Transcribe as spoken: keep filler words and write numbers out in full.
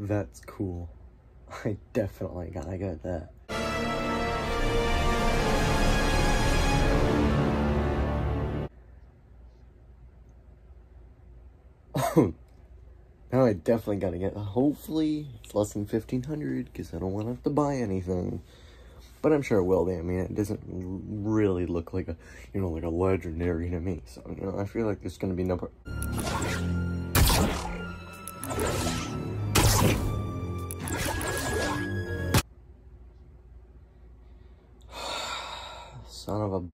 That's cool. I definitely gotta get that. Oh, now I definitely gotta get, hopefully it's less than fifteen hundred, because I don't want to have to buy anything. But I'm sure it will be. I mean, it doesn't really look like a, you know, like a legendary to me. So, you know, I feel like there's gonna be no...